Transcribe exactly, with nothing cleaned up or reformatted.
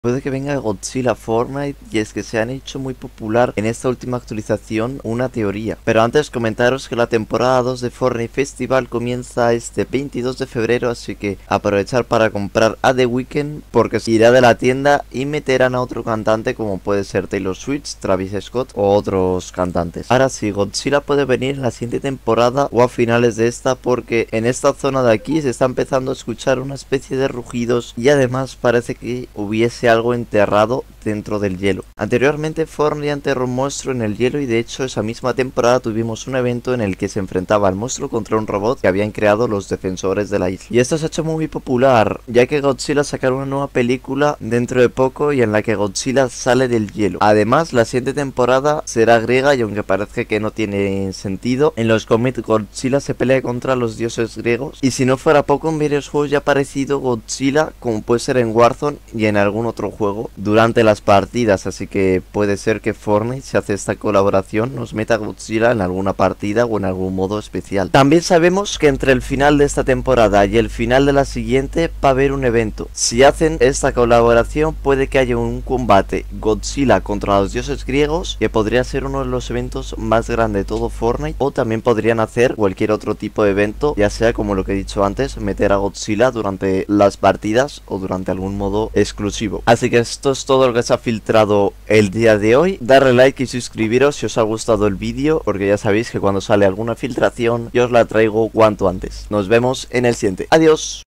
Puede que venga Godzilla Fortnite, y es que se han hecho muy popular en esta última actualización una teoría. Pero antes comentaros que la temporada dos de Fortnite Festival comienza este veintidós de febrero, así que aprovechar para comprar a The Weeknd porque se irá de la tienda y meterán a otro cantante como puede ser Taylor Swift, Travis Scott o otros cantantes. Ahora sí, Godzilla puede venir en la siguiente temporada o a finales de esta, porque en esta zona de aquí se está empezando a escuchar una especie de rugidos y además parece que hubiese algo enterrado dentro del hielo. Anteriormente Fortnite enterró un monstruo en el hielo y de hecho esa misma temporada tuvimos un evento en el que se enfrentaba al monstruo contra un robot que habían creado los defensores de la isla. Y esto se ha hecho muy popular, ya que Godzilla sacará una nueva película dentro de poco y en la que Godzilla sale del hielo. Además, la siguiente temporada será griega y aunque parezca que no tiene sentido, en los cómics Godzilla se pelea contra los dioses griegos. Y si no fuera poco, en varios juegos ya ha aparecido Godzilla, como puede ser en Warzone y en algún otro juego durante las partidas, así que puede ser que Fortnite, si hace esta colaboración, nos meta Godzilla en alguna partida o en algún modo especial. También sabemos que entre el final de esta temporada y el final de la siguiente va a haber un evento. Si hacen esta colaboración puede que haya un combate Godzilla contra los dioses griegos, que podría ser uno de los eventos más grandes de todo Fortnite, o también podrían hacer cualquier otro tipo de evento, ya sea como lo que he dicho antes, meter a Godzilla durante las partidas o durante algún modo exclusivo. Así que esto es todo lo que se ha filtrado el día de hoy. Darle like y suscribiros si os ha gustado el vídeo, porque ya sabéis que cuando sale alguna filtración yo os la traigo cuanto antes. Nos vemos en el siguiente. Adiós.